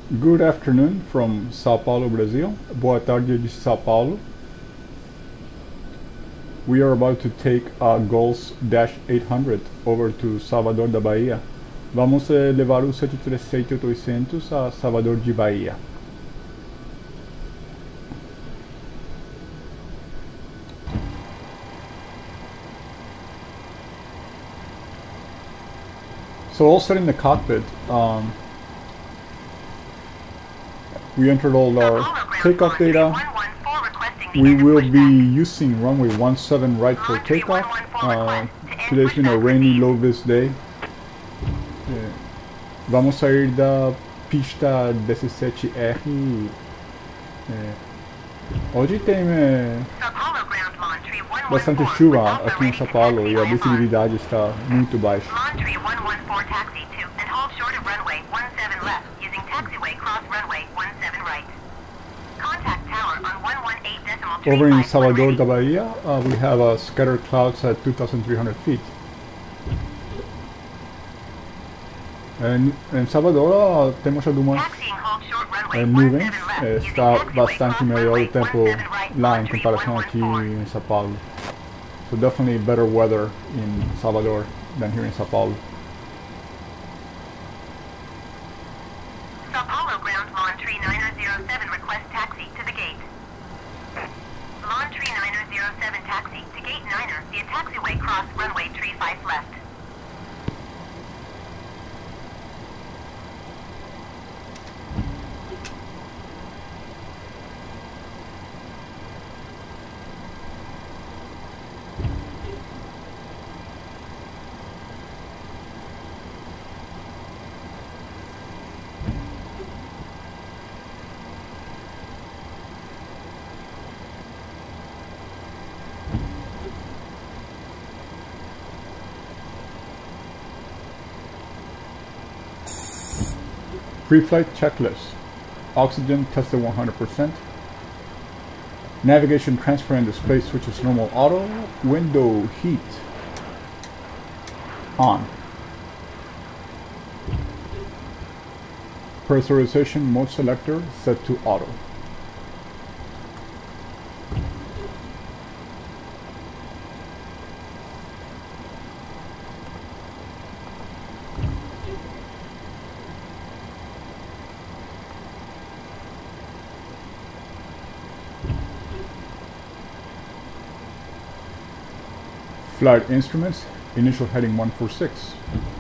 Good afternoon from Sao Paulo, Brazil. Boa tarde de Sao Paulo. We are about to take a Gulls Dash 800 over to Salvador da Bahia. Vamos levar o 737-800 a Salvador de Bahia. So all set in the cockpit. We entered all our takeoff data. We will be using runway 17 right for takeoff. Today's been a rainy, low-vis day. Vamos sair da pista 17R. Hoje tem bastante chuva aqui em São Paulo e a visibilidade está muito baixa. Over in Salvador da Bahia, we have scattered clouds at 2,300 feet. En Salvador temos algumas nuvens, está bastante melhor o tempo lá em comparação aqui em São Paulo. So definitely better weather in Salvador than here in São Paulo. Sao Paulo ground Lawn Tree 9007 request taxi to the gate. Lawn Tree 9007 taxi to gate 9er via taxiway cross runway tree 5 left. Pre-flight checklist. Oxygen tested 100%. Navigation transfer and display switches normal auto. Window heat on. Pressurization mode selector set to auto. Flight instruments, initial heading 146.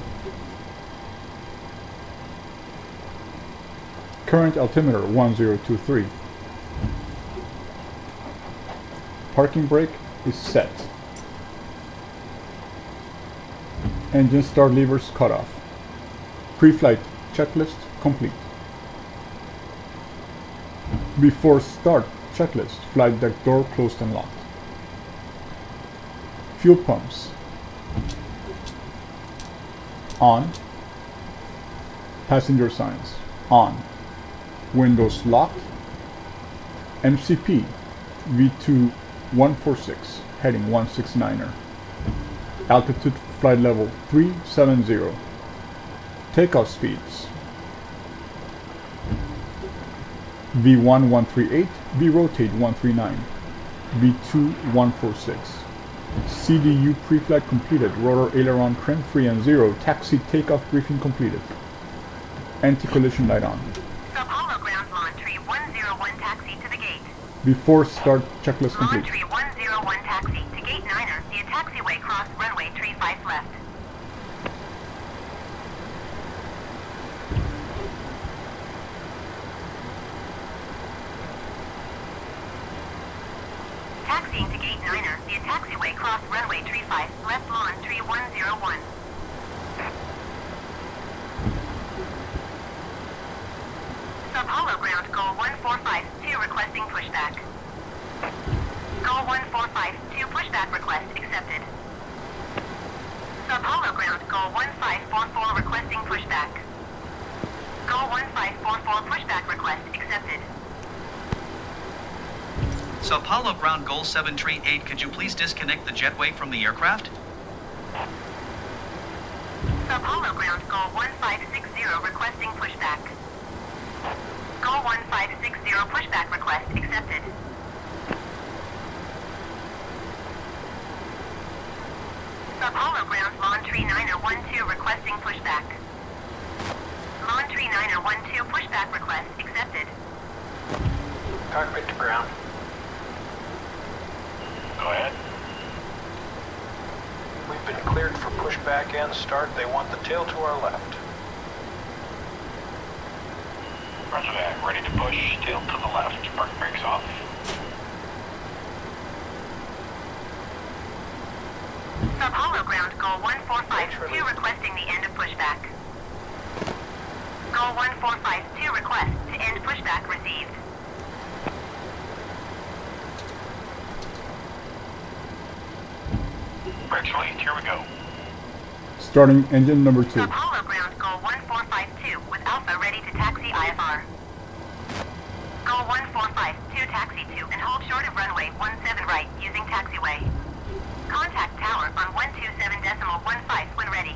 Current altimeter 1023. Parking brake is set. Engine start levers cut off. Pre-flight checklist complete. Before start checklist, flight deck door closed and locked. Fuel pumps on. Passenger signs on. Windows locked. MCP V2 146 heading 169er. Altitude flight level 370. Takeoff speeds V1 138, V rotate 139, V2 146. CDU pre-flight completed, rotor aileron trim free and 0, taxi takeoff briefing completed. Anti-collision light on. Sao Paulo ground Lawn Tree 101 taxi to the gate. Before start checklist Lawn complete. Tree 101 taxi to gate 9er via taxiway cross runway tree 5 left. Taxiing to gate 9er via taxiway cross runway tree 5 left Lawn Tree 101. Sao Paulo ground Goal 1452 requesting pushback. Goal 1452 pushback request accepted. Sao Paulo ground Goal 1544 requesting pushback. Goal 1544 pushback request accepted. Sao Paulo ground Goal 738, could you please disconnect the jetway from the aircraft? Sao Paulo ground Goal 1560 requesting pushback. 912 pushback request accepted. Cockpit to ground. Go ahead. We've been cleared for pushback and start. They want the tail to our left. Roger that. Ready to push. Tail to the left. Park brakes off. Sub Hollow Ground, Goal 1452 requesting the end of pushback. Goal 1452 request to end pushback received. Brakes released. Here we go. Starting engine number 2. Sub Hollow Ground, Goal 1452 with Alpha ready to taxi IFR. Goal 1452 taxi to and hold short of runway 17 right using taxiway. Contact tower on 127.15 when ready.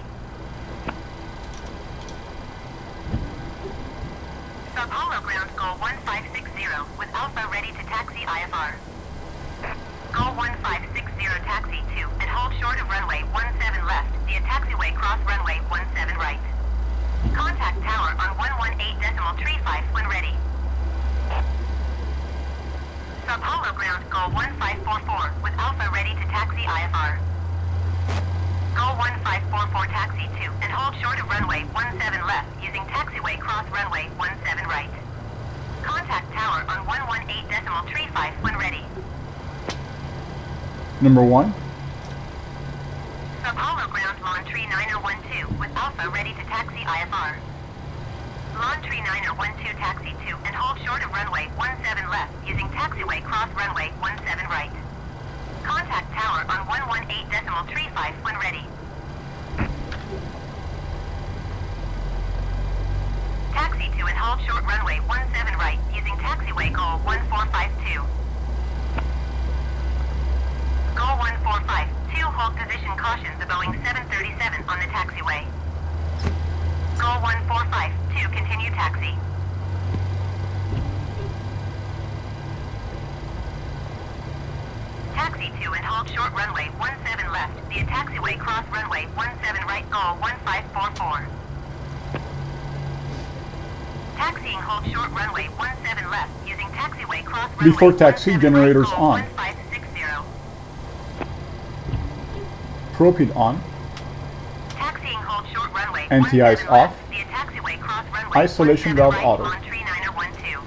Sub Hollow Ground, Goal 1560 with Alpha ready to taxi IFR. Goal 1560 taxi to and hold short of runway 17 left via taxiway cross runway 17 right. Contact tower on 118.35 when ready. Sub Hollow Ground, Goal 1544 with Alpha ready to taxi IFR. Goal 1544 taxi to and hold short of runway 17 left using taxiway cross runway 17 right. Contact tower on 118.35 when ready. Number 1. Sub Hollow Ground, Lawn Tree 9012 with Alpha ready to taxi IFR. Lawn Tree 9012 taxi to and hold short of runway 17 left using taxiway cross runway 17 right. Contact tower on 118.35 when ready. Taxi to and hold short runway 17 right using taxiway goal 1452. Goal 1452, hold position caution the Boeing 737 on the taxiway. Goal 1452, continue taxi. Taxi to and hold short runway 17 left via taxiway cross runway 17 right goal 1544. Taxiing hold short runway 17 left using taxiway cross runway Before taxi, 17 generators right, goal on. 1560. Propede on. Taxiing hold short runway Anti-ice 17 off. left via taxiway cross runway Isolation 17 valve right, auto. on tree 9012.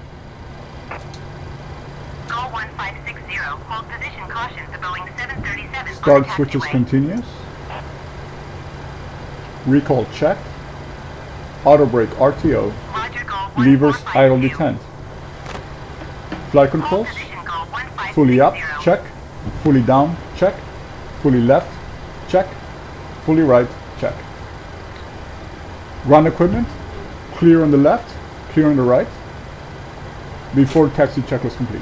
Goal 1560, hold position caution to Boeing 737 Start on the switches taxiway. continuous. Recall check. Auto brake RTO. Roger, goal Levers 1452. idle detent. Flight Hold controls. position, goal 1560. Fully up, check. Fully down, check. Fully left, check. Fully right, check. Run equipment. Clear on the left, clear on the right. Before taxi checklist complete.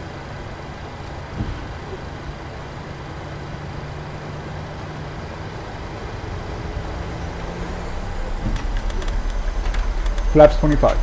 Flaps 25.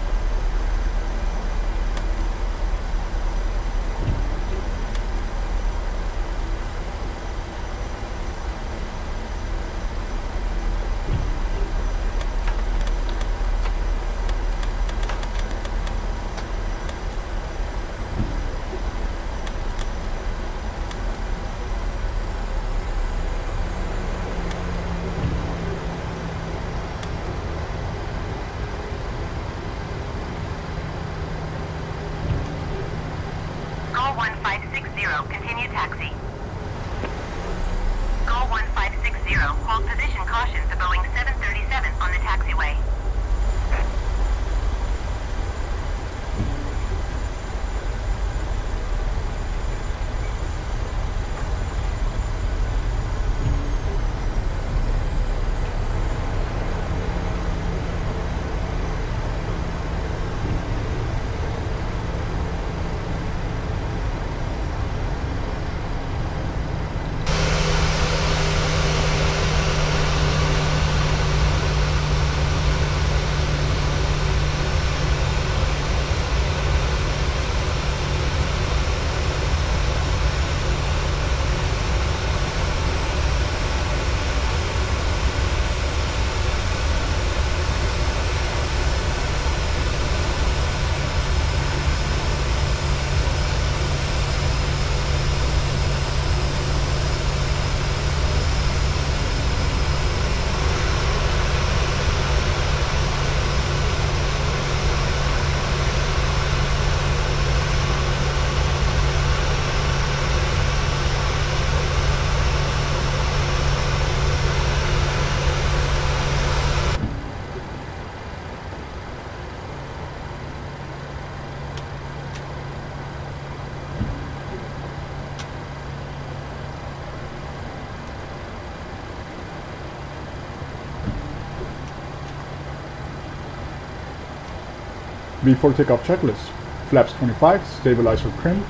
Goal 1560, continue taxi. Goal 1560, hold position caution to Boeing 737 on the taxiway. Before takeoff checklist. Flaps 25, stabilizer trim.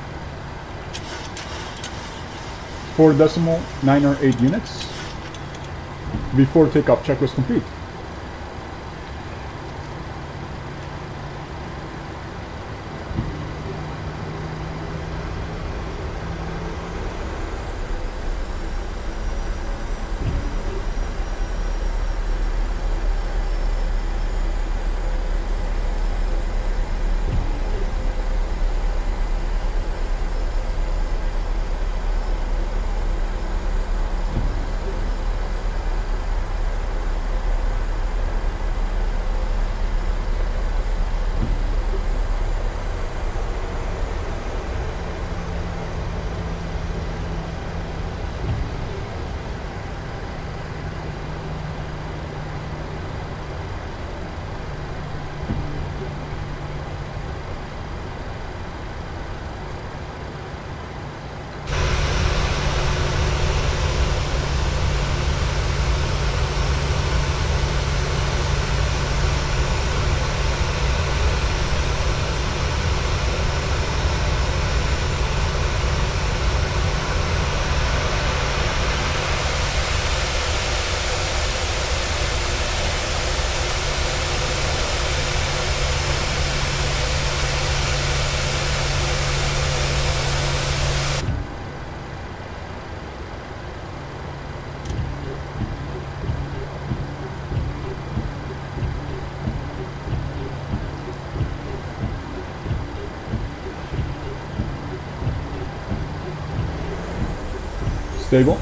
4.908 units. Before takeoff checklist complete. Stable.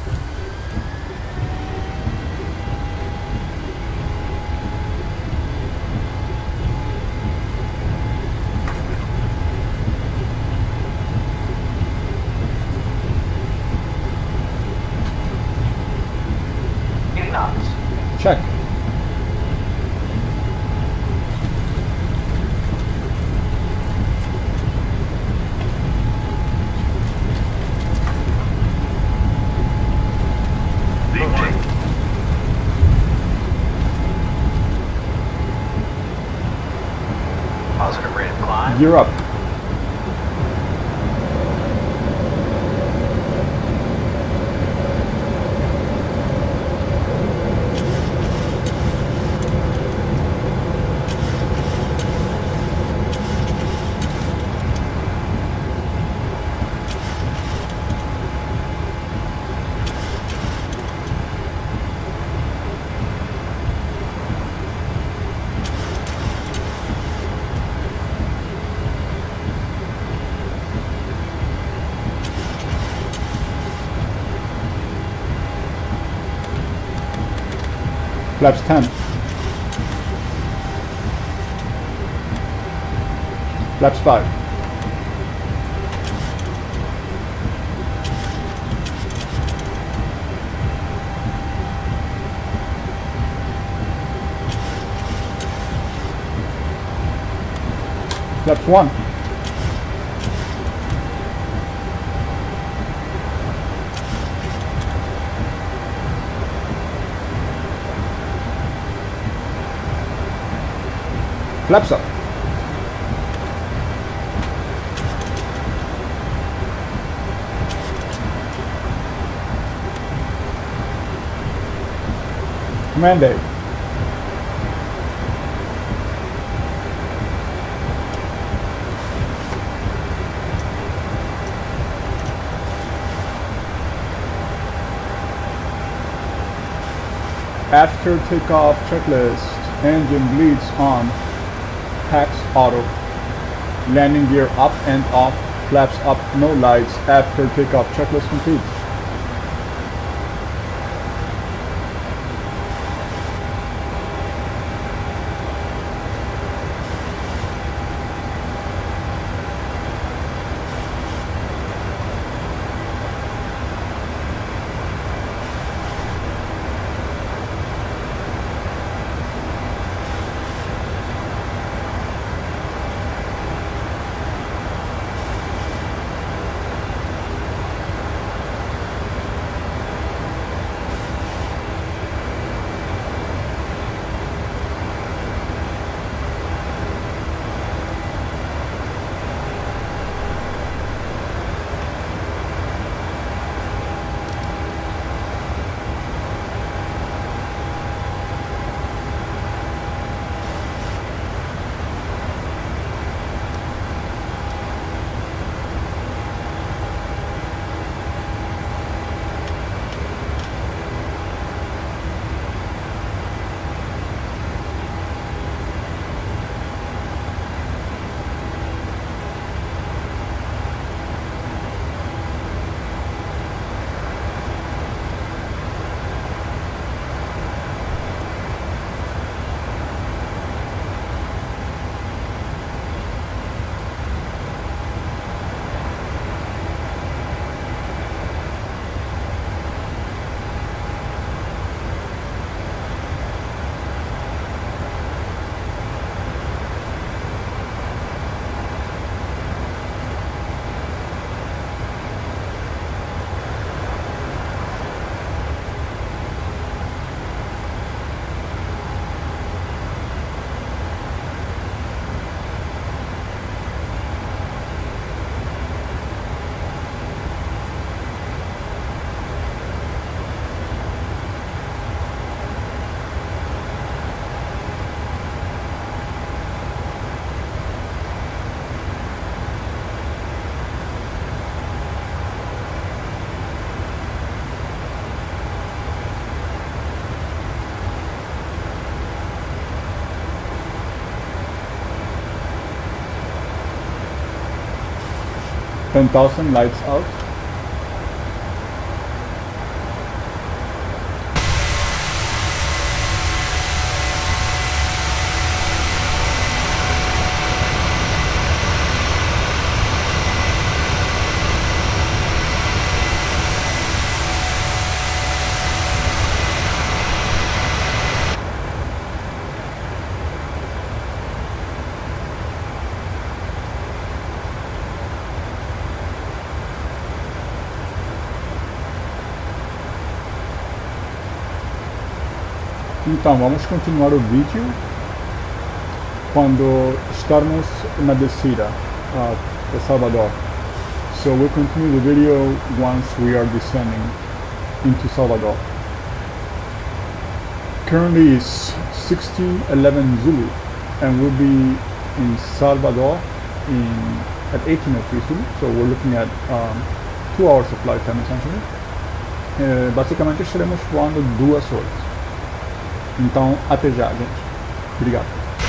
Check. Positive rate of climb. Gear up. Flaps 10. Flaps 5. Flaps 1. Flaps up. Command A. After takeoff checklist, engine bleeds on. Tax auto. Landing gear up and off. Flaps up, no lights. After takeoff checklist complete. 10,000 lights out. Então vamos continuar o vídeo quando estarmos na descida para Salvador. So we'll continue the video once we are descending into Salvador. Currently it's 16:11 Zulu and we'll be in Salvador at 18:03 Zulu. So we're looking at 2 hours of flight time essentially. Basicamente estaremos voando 2 horas. Então, até já, gente. Obrigado.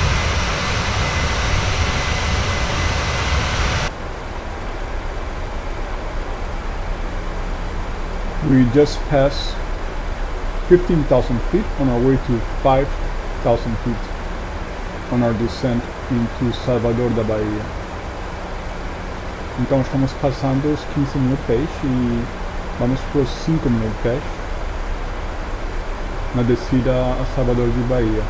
We just passed 15,000 feet on our way to 5,000 feet on our descent into Salvador da Bahia. Então estamos passando os 15.000 pés e vamos para os 5.000 pés na descida a Salvador de Bahia.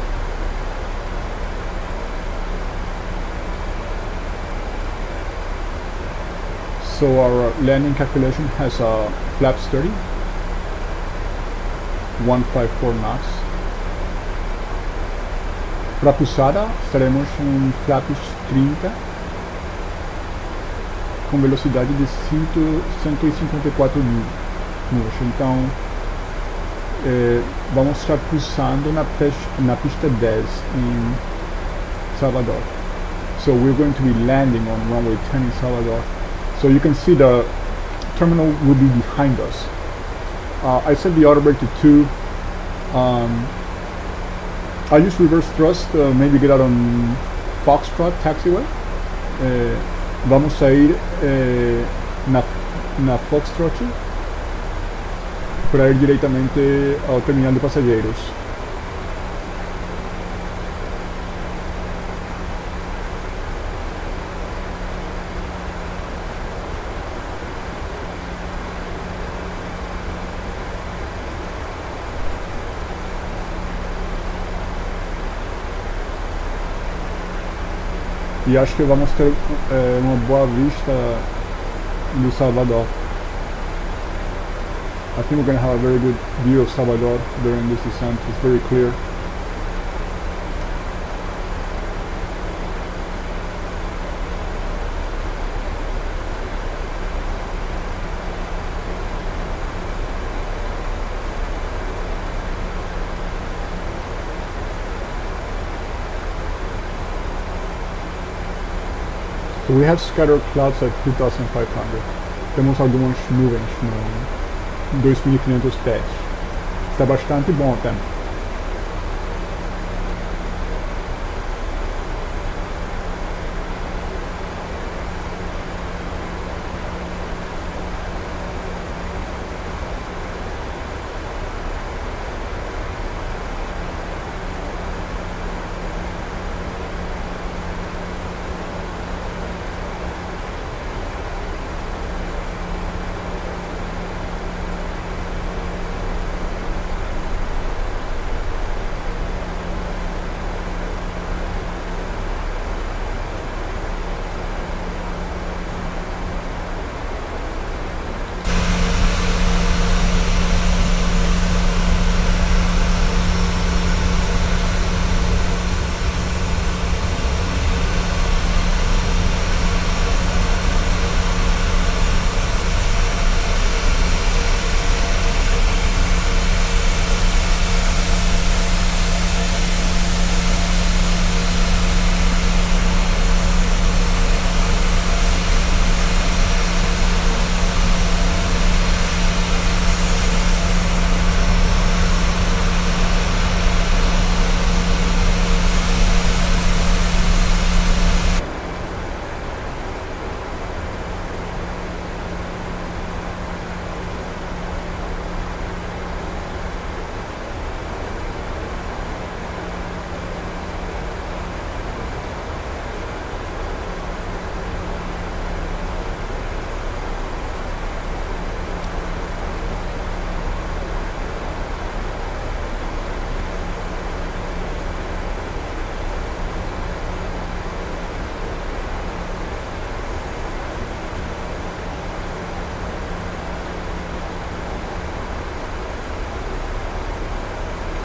So our landing calculation has a flaps 30, 154 knots. Para a pousada estaremos em flaps 30 com velocidade de 154 nus. Então vamos estar pousando na pista 10 em Salvador. So we're going to be landing on runway 10 in Salvador. So you can see the terminal will be behind us. I set the auto brake to 2. I use reverse thrust, maybe get out on Foxtrot taxiway. Vamos sair na Foxtrot para ir diretamente ao terminal de passageiros. E acho que vamos ter uma boa vista do Salvador. I think we're going to have a very good view of Salvador during this descent. It's very clear. So we have scattered clouds at 2,500. Temos algumas nuvens no 2.500 pés. Está bastante bom o tempo.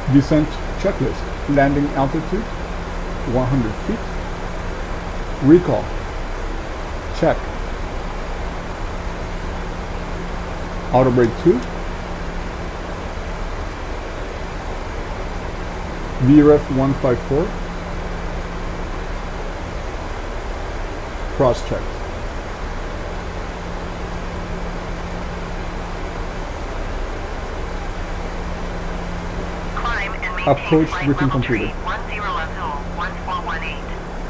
Descent checklist. Landing altitude 100 feet. Recall. Check. Auto brake 2. VREF 154. Cross check. Climb and maintain Approach flight briefing level completed. 10 Azul 1418.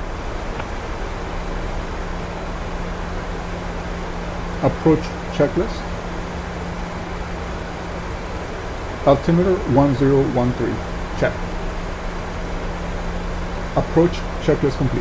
Approach checklist. Altimeter 1013. Check. Approach checklist complete.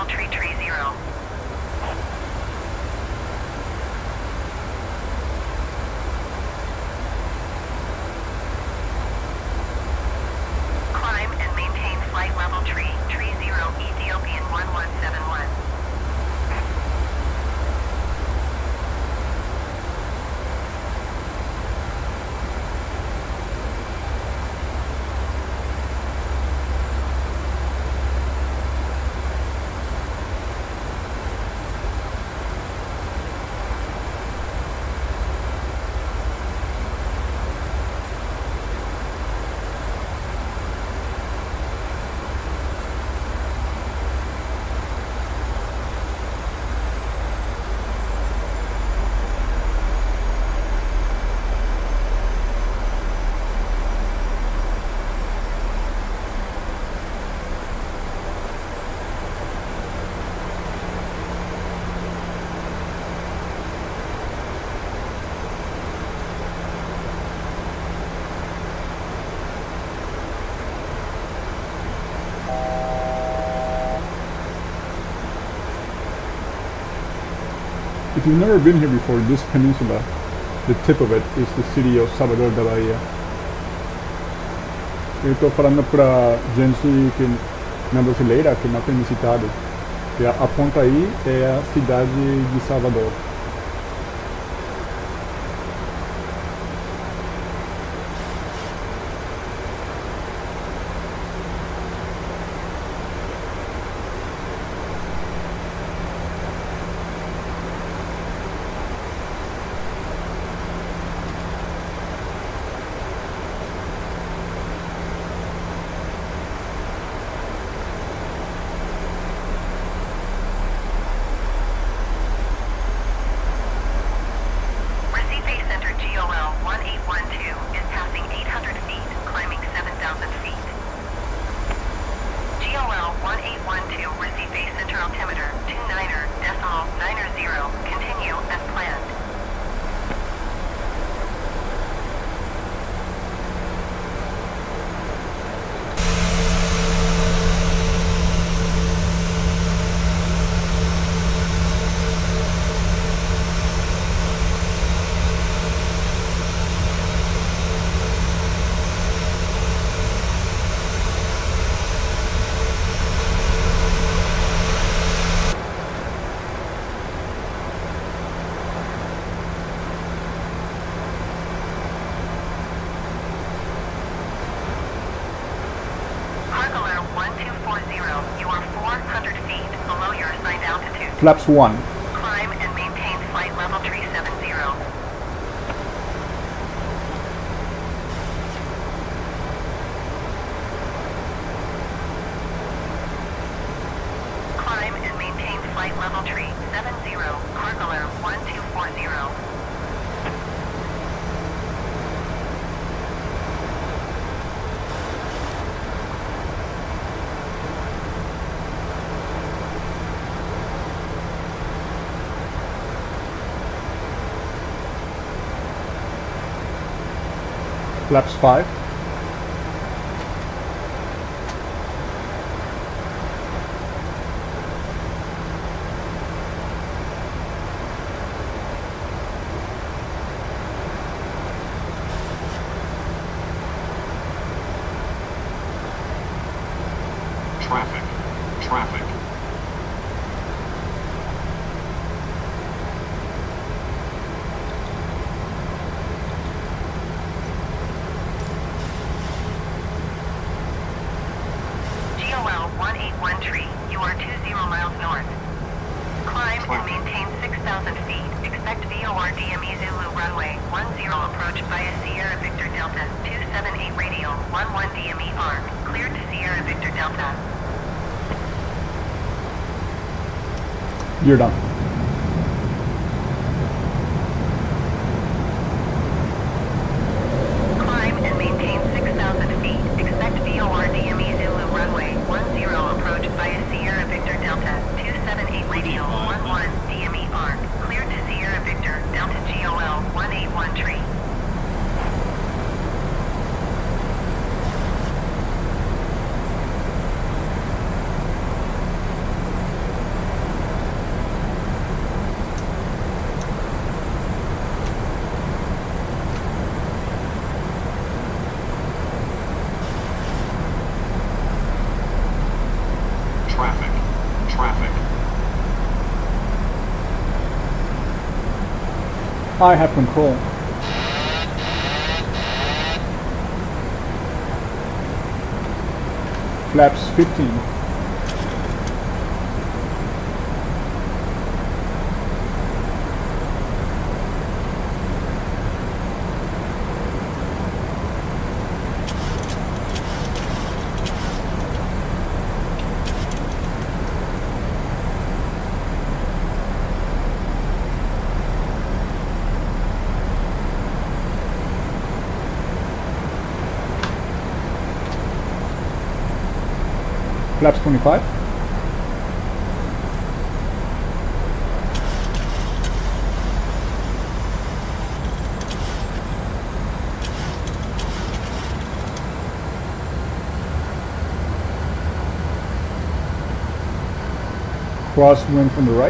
Tree 0. Climb and maintain flight level Tree 0, Ethiopian 1171. If you've never been here before, this peninsula, the tip of it is the city of Salvador da Bahia. Eu estou falando para gente que na brasileira que não tem visitado. E a ponta aí é a cidade de Salvador. Flaps 1. Climb and maintain flight level 370. Climb and maintain flight level 370, Cargoler 1240. Flaps 5. Traffic. GOL 181 you are 20 miles north. Climb and maintain 6,000 feet. Expect VOR DME Zulu runway 10 approach via Sierra Victor Delta 278 radial 11 DME arc. Cleared to Sierra Victor Delta. You're done. Climb and maintain 6,000 feet. Expect VOR DME Zulu runway 10 approach via Sierra Victor Delta 278 radial 11 DME arc. Cleared to Sierra Victor Delta GOL 181 I have control. Flaps 15. Flaps 25. Crosswind from the right.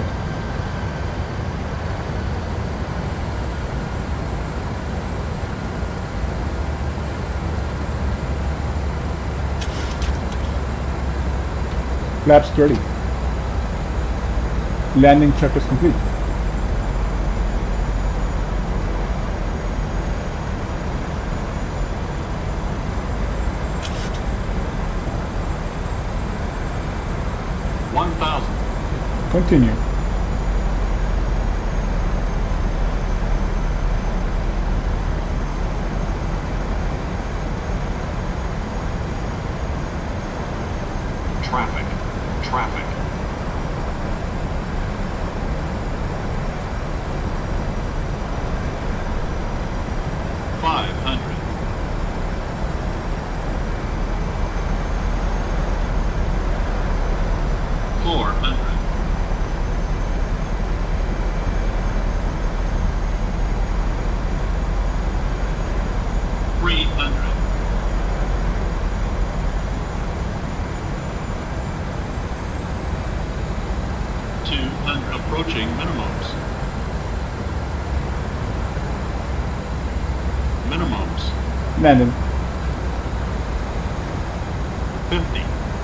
Flaps 30. Landing check is complete. Continue. Traffic. Traffic. Approaching minimums. Minimums. Landing. 50.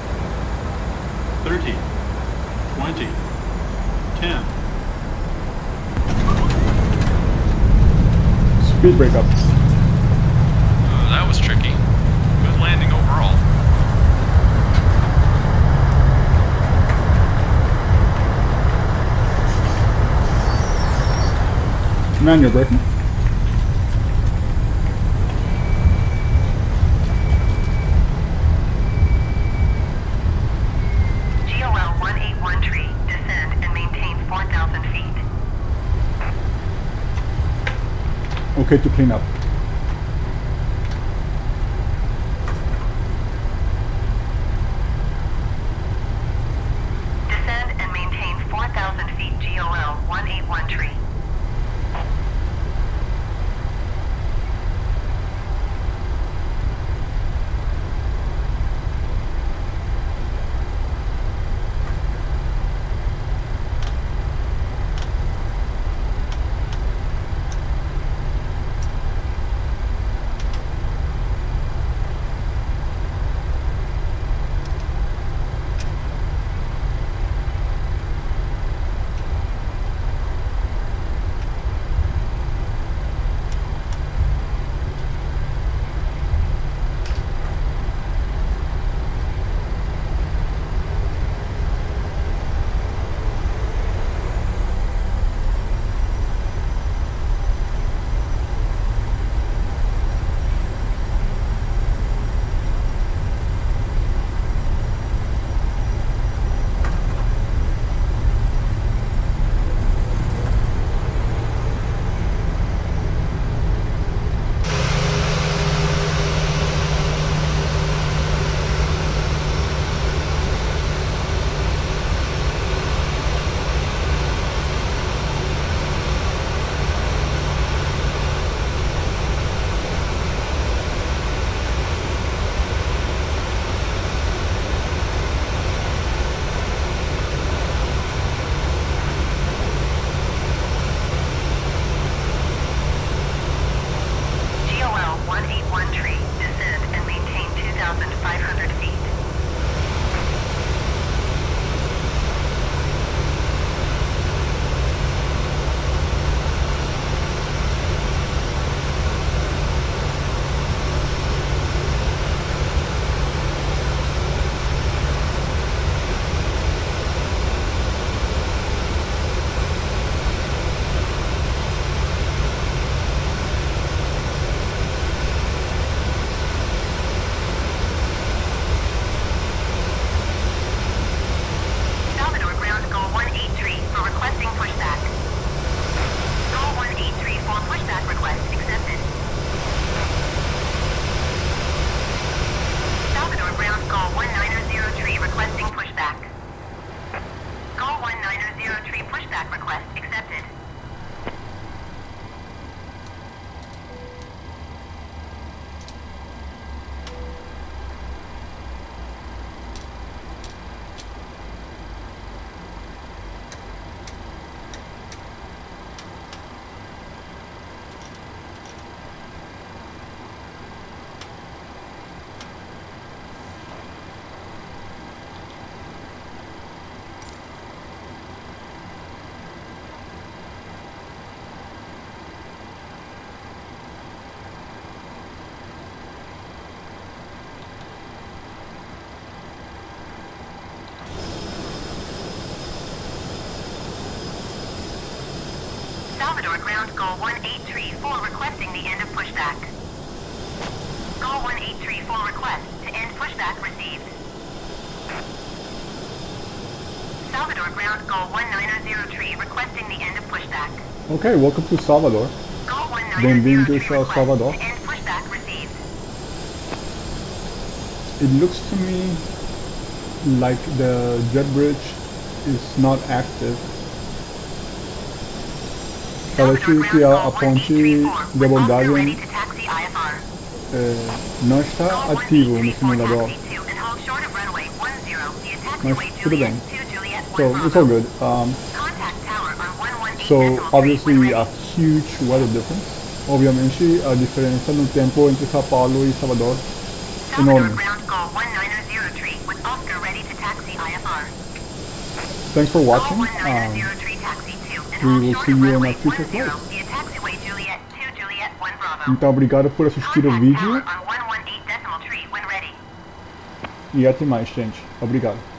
30. 20. 10. Speed breakup. That was tricky. Good landing overall. Man, you're braking. GOL 181 descend and maintain 4,000 feet. Okay to clean up. Descend and maintain 4,000 feet GOL 181. Salvador ground goal 1834 requesting the end of pushback. Goal 1834 request to end pushback received. Salvador ground goal 1903 requesting the end of pushback. Okay, welcome to Salvador. Goal Bem-vindos 1903 a request Salvador. to end pushback received. It looks to me like the jet bridge is not active. Parece a ponte de abordagem não está ativo no simulador. Mas tudo bem. So it's all good. So obviously a huge weather difference. Obviamente a diferença no tempo entre São Paulo e Salvador enorme. Thanks for watching. We will see you in a future flight. Então obrigado por assistir o vídeo. E até mais, gente. Obrigado.